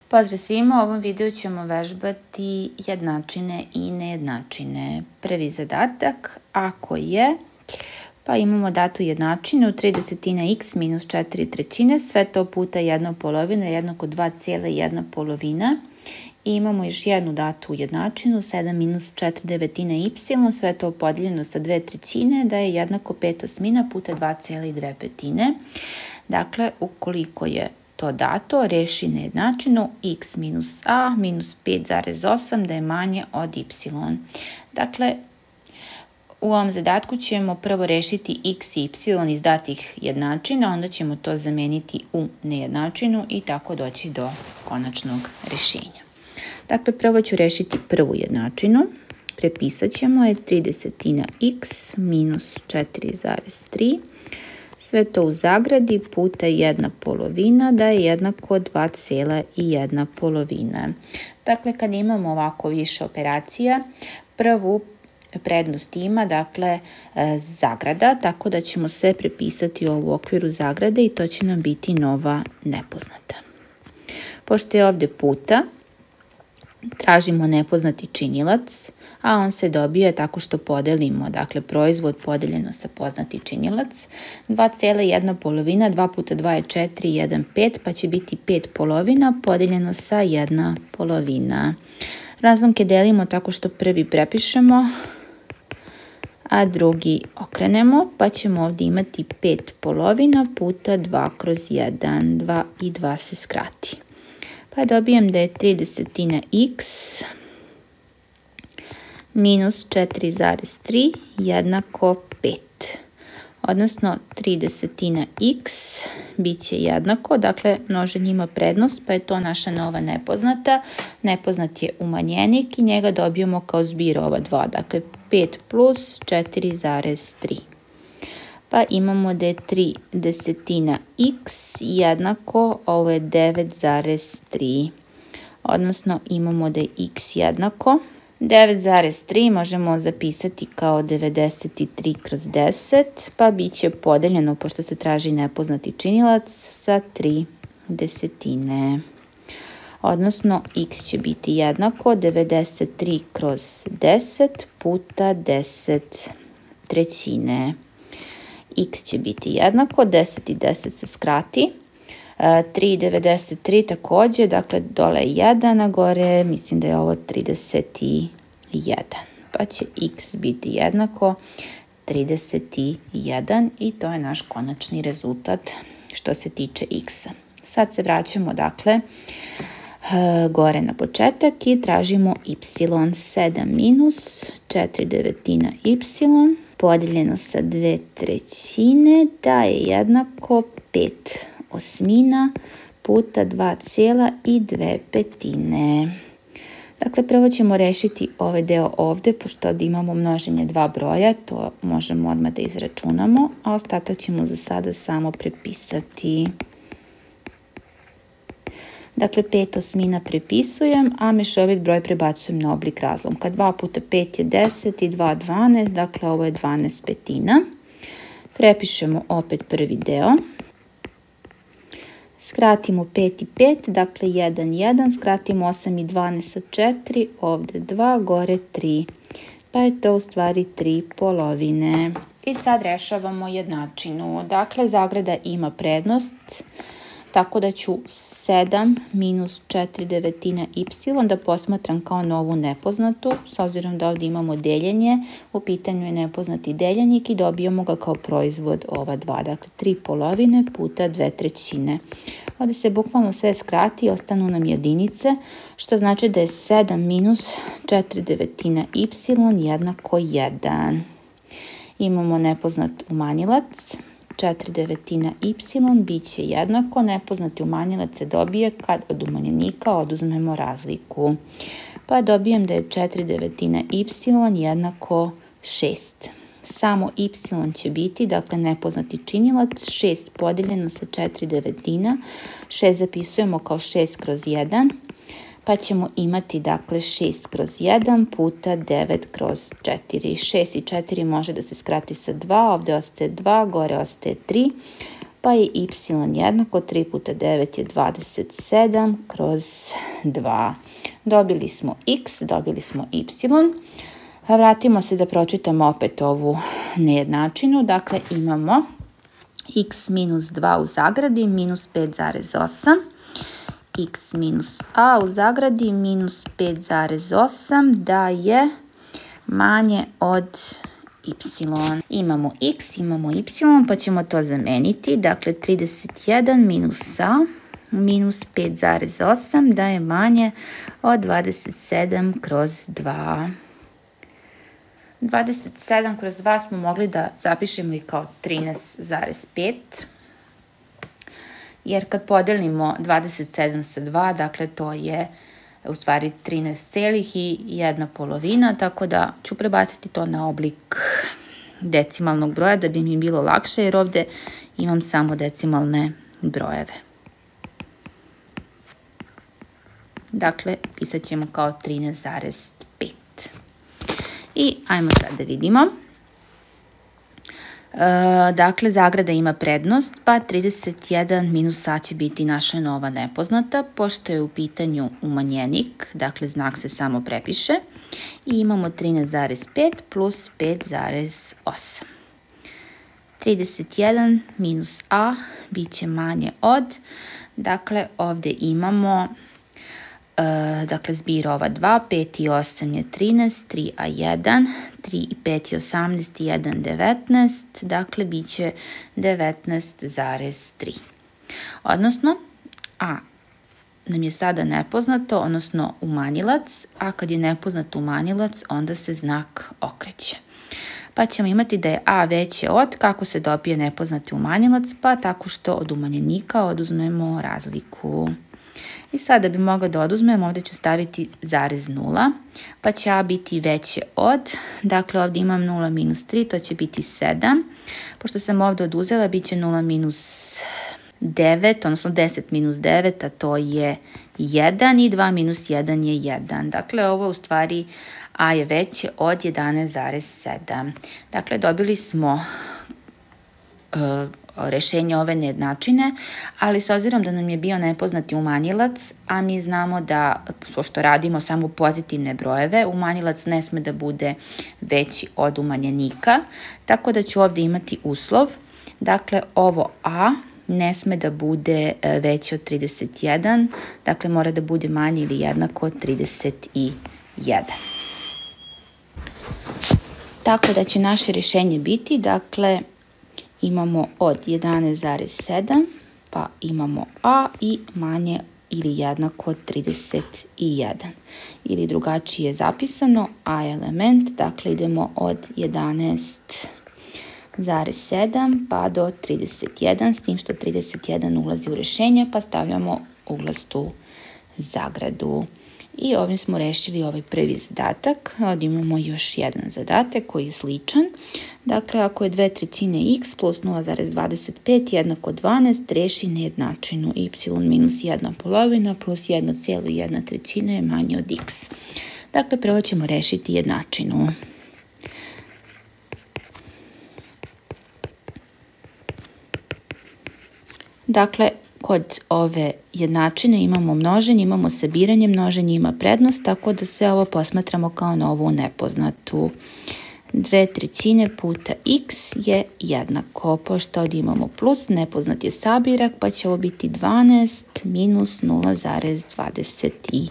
Pozdrav svima, u ovom videu ćemo vežbati jednačine i nejednačine. Prvi zadatak, ako je, pa imamo datu jednačinu 3/10 x minus 4/3, sve to puta 1/2 jednako 2,1/2. I imamo još jednu datu jednačinu, 7 minus 4/9 y, sve to podijeljeno sa 2/3, da je jednako 5/8 puta 2,2. Dakle, ukoliko je to dato, reši nejednačinu x minus a minus 5,8 da je manje od y. Dakle, u ovom zadatku ćemo prvo rešiti x i y iz datih jednačina, onda ćemo to zameniti u nejednačinu i tako doći do konačnog rešenja. Dakle, prvo ću rešiti prvu jednačinu. Prepisat ćemo je 3/10 x minus 4,3. Sve to u zagradi puta 1/2 da je jednako 2,1/2. Dakle, kad imamo ovako više operacija, prvu prednost ima, dakle, zagrada, tako da ćemo sve prepisati u okviru zagrade i to će nam biti nova nepoznata. Pošto je ovdje puta, tražimo nepoznati činilac, a on se dobije tako što podelimo, dakle, proizvod podeljeno sa poznati činilac. 2,1/2, 2 puta 2 je 4, 1, 5, pa će biti 5/2 podeljeno sa 1/2. Razlomke delimo tako što prvi prepišemo, a drugi okrenemo, pa ćemo ovdje imati 5/2 puta 2/1, 2 i 2 se skrati. Pa dobijem da je 3/10 x minus 4,3 jednako 5. Odnosno 3/10 x bit će jednako, dakle množenje ima prednost, pa je to naša nova nepoznata. Nepoznat je umanjenik i njega dobijemo kao zbir ova dva, dakle 5 plus 4,3. Pa imamo da je 3/10 x jednako, ovo je 9,3. Odnosno imamo da je x jednako 9,3 možemo zapisati kao 93/10, pa bit će podeljeno, pošto se traži nepoznati činilac, sa 3/10. Odnosno, x će biti jednako 93/10 puta 10/3. X će biti jednako, 10 i 10 se skrati. 3,93 također, dakle dole je 1, a gore mislim da je ovo 31. Pa će x biti jednako 31 i to je naš konačni rezultat što se tiče x. Sad se vraćamo, dakle, gore na početak i tražimo y. 7 minus 4/9 y podijeljeno sa 2/3 da je jednako 5/8 puta 2,2. Dakle, prvo ćemo rešiti ovaj deo ovdje, pošto ovdje imamo množenje dva broja, to možemo odmah da izračunamo, a ostatak ćemo za sada samo prepisati. Dakle, 5/8 prepisujem, a mešovit broj prebacujem na oblik razlomka. 2 puta 5 je 10 i 2 12, dakle ovo je 12/5. Prepišemo opet prvi deo. Skratimo 5 i 5, dakle 1, 1, skratimo 8 i 12 sa 4, ovdje 2, gore 3, pa je to u stvari 3/2. I sad rešavamo jednačinu. Dakle, zagrada ima prednost, tako da ću 7 minus 4/9 y da posmatram kao novu nepoznatu, s obzirom da ovdje imamo deljenje, u pitanju je nepoznati deljenik i dobijamo ga kao proizvod ova dva, dakle 3/2 puta 2/3. Ovdje se bukvalno sve skrati i ostanu nam jedinice, što znači da je 7 minus 4/9 y jednako 1. Imamo nepoznat umanjilac. 4/9 y bit će jednako, nepoznati umanjilac se dobije kad od umanjenika oduzmemo razliku. Pa dobijem da je 4/9 y jednako 6. Samo y će biti, dakle, nepoznati činilac, 6 podijeljeno sa 4/9. 6 zapisujemo kao 6/1, pa ćemo imati, dakle, 6/1 puta 9/4. 6 i 4 može da se skrati sa 2, ovdje ostaje 2, gore ostaje 3, pa je y jednako 3 puta 9 je 27 kroz 2. Dobili smo x, dobili smo y. Vratimo se da pročitamo opet ovu nejednačinu. Dakle, imamo x minus 2 u zagradi minus 5,8. X minus a u zagradi minus 5,8 da je manje od y. Imamo x, imamo y, pa ćemo to zameniti. Dakle, 31 minus a minus 5,8 da je manje od 27 kroz 2. 27 kroz 2 smo mogli da zapišemo i kao 13,5. Jer kad podelimo 27 sa 2, dakle to je u stvari 13,1/2, tako da ću prebaciti to na oblik decimalnog broja da bi mi bilo lakše, jer ovde imam samo decimalne brojeve. Dakle, pisat ćemo kao 13,5. I ajmo sad da vidimo. Dakle, zagrada ima prednost, pa 31 minus a će biti naša nova nepoznata, pošto je u pitanju umanjenik, dakle znak se samo prepiše. I imamo 13,5 plus 5,8. 31 minus a bit će manje od, dakle ovde imamo dakle, zbir ova 2, 5 i 8 je 13, 3 a 1, 3 i 5 je 18 i 1, 19, dakle, bit će 19,3. Odnosno, a nam je sada nepoznato, odnosno umanjilac, a kad je nepoznat umanjilac, onda se znak okreće. Pa ćemo imati da je a veće od, kako se dobije nepoznati umanjilac, pa tako što od umanjenika oduzmemo razliku. I sada bi mogla da oduzmemo, ovdje ću staviti zarez 0, pa će a biti veće od, dakle ovdje imam 0 minus 3, to će biti 7. Pošto sam ovdje oduzela, bit će 0 minus 9, odnosno 10 minus 9, a to je 1 i 2 minus 1 je 1. Dakle, ovo u stvari a je veće od 11,7. Dakle, dobili smo rešenje ove nejednačine, ali s obzirom da nam je bio nepoznati umanjilac, a mi znamo da, pošto radimo samo pozitivne brojeve, umanjilac ne sme da bude veći od umanjenika, tako da ću ovdje imati uslov. Dakle, ovo a ne sme da bude veće od 31, dakle mora da bude manje ili jednako od 31. Tako da će naše rješenje biti, dakle, imamo od 11,7, pa imamo a i manje ili jednako od 31. Ili drugačije zapisano, a element, dakle idemo od 11,7 pa do 31, s tim što 31 ulazi u rješenje, pa stavljamo uglastu zagradu. I ovdje smo rešili ovaj prvi zadatak. Ovdje imamo još jedan zadatak koji je sličan. Dakle, ako je 2/3 x plus 0,25 jednako 12, reši nejednačinu y minus 1/2 plus 1,1/3 je manje od x. Dakle, prvo ćemo rešiti jednačinu. Dakle, kod ove jednačine imamo množenje, imamo sabiranje, množenje ima prednost, tako da se ovo posmatramo kao novu nepoznatu. 2/3 puta x je jednako, pošto ovdje imamo plus, nepoznat je sabirak, pa će ovo biti 12 minus 0,25.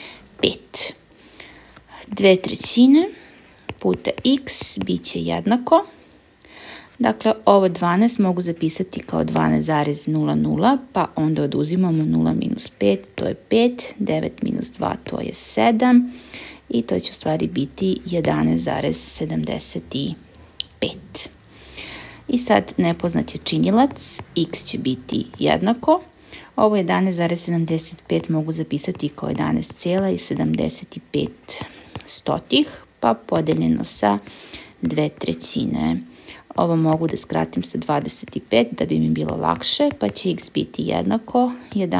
2/3 puta x bit će jednako. Dakle, ovo 12 mogu zapisati kao 12,00, pa onda oduzimamo 0 minus 5, to je 5, 9 minus 2, to je 7, i to će u stvari biti 11,75. I sad nepoznat je činilac, x će biti jednako. Ovo 11,75 mogu zapisati kao 11,75, pa podeljeno sa 2/3. Ovo mogu da skratim sa 25 da bi mi bilo lakše, pa će x biti jednako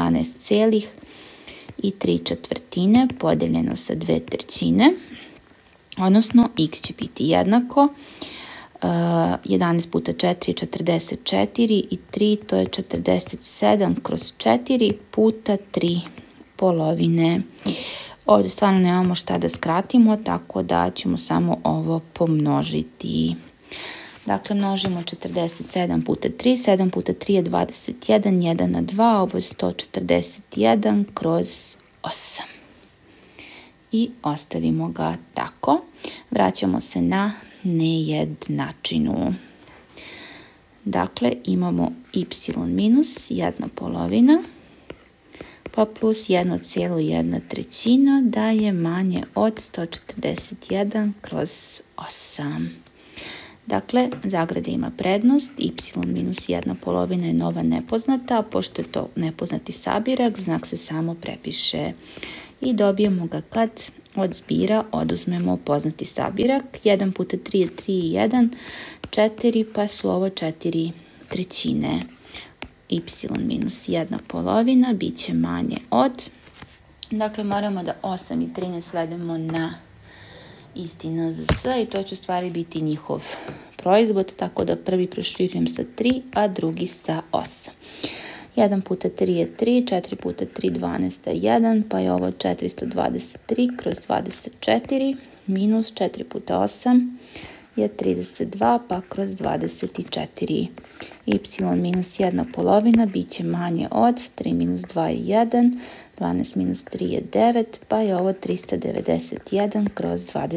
11,3 podeljeno sa 2/3, odnosno x će biti jednako 11 puta 4 je 44 i 3 to je 47 kroz 4 puta 3 polovine. Ovdje stvarno nemamo šta da skratimo, tako da ćemo samo ovo pomnožiti. Dakle, množimo 47 puta 3, 7 puta 3 je 21, 1 na 2, ovo je 141 kroz 8. I ostavimo ga tako. Vraćamo se na nejednačinu. Dakle, imamo y minus 1 polovina pa plus 1,1 da je manje od 141 kroz 8. Dakle, zagrada ima prednost, y minus 1 polovina je nova nepoznata, a pošto je to nepoznati sabirak, znak se samo prepiše. I dobijemo ga kad od zbira oduzmemo poznati sabirak. 1 puta 3 je 3 i 1, 4, pa su ovo 4 trećine. Y minus 1 polovina bit će manje od, dakle moramo da 8 i 13 svedemo na isti NZS i to će u stvari biti njihov proizvod, tako da prvi proširujem sa 3, a drugi sa 8. 1 puta 3 je 3, 4 puta 3 12 je 1, pa je ovo 423 kroz 24 minus 4 puta 8 je 32, pa kroz 24. Y minus 1 polovina bit će manje od 3 minus 2 je 1, 12 minus 3 je 9, pa je ovo 391 kroz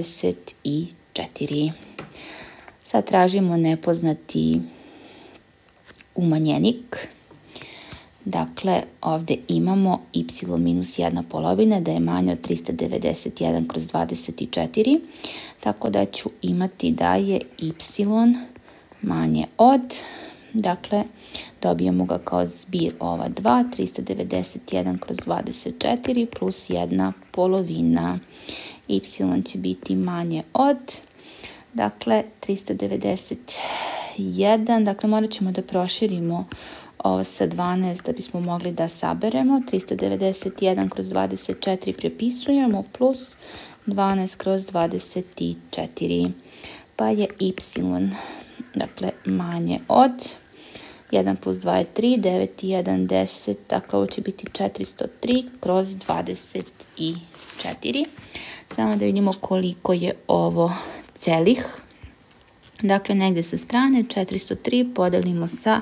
24. Sad tražimo nepoznati umanjenik. Dakle, ovdje imamo y minus 1 polovina da je manje od 391 kroz 24, tako da ću imati da je y manje od, dakle, dobijemo ga kao zbir ova 2, 391 kroz 24 plus 1 polovina. Y će biti manje od, dakle, 391, dakle, morat ćemo da proširimo ovo sa 12 da bismo mogli da saberemo. 391 kroz 24 prepisujemo plus 12 kroz 24, pa je y, dakle, manje od 1 plus 2 je 3, 9 i 1, 10, dakle ovo će biti 403 kroz 24. Samo da vidimo koliko je ovo celih. Dakle, negdje sa strane 403 podelimo sa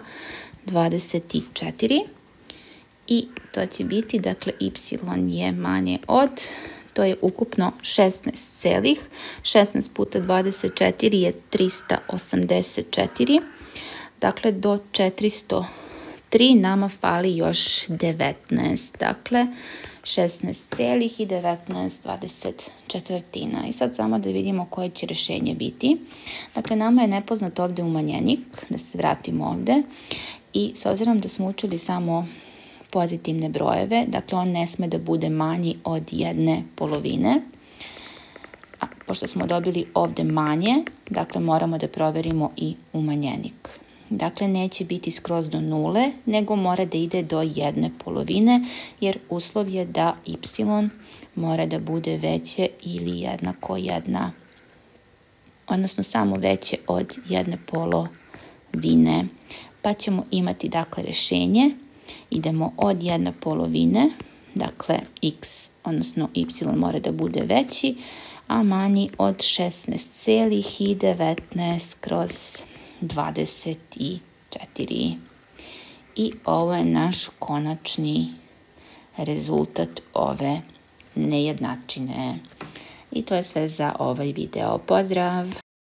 24 i to će biti, dakle, y je manje od, to je ukupno 16 celih, 16 puta 24 je 384, dakle do 403 nama fali još 19, dakle 16 celih i 19 24. I sad samo da vidimo koje će rješenje biti. Dakle, nama je nepoznat ovdje umanjenik, da se vratimo ovdje. I s obzirom da smo učili samo pozitivne brojeve, dakle on ne sme da bude manji od 1 polovine. A pošto smo dobili ovdje manje, dakle moramo da proverimo i umanjenik. Dakle, neće biti skroz do nule, nego mora da ide do 1 polovine, jer uslov je da y mora da bude veće ili jednako 1, odnosno samo veće od 1 polovine. Pa ćemo imati, dakle, rješenje. Idemo od 1 polovine, dakle x, odnosno y mora da bude veći, a manji od 16,19 kroz 24. I ovo je naš konačni rezultat ove nejednačine. I to je sve za ovaj video. Pozdrav!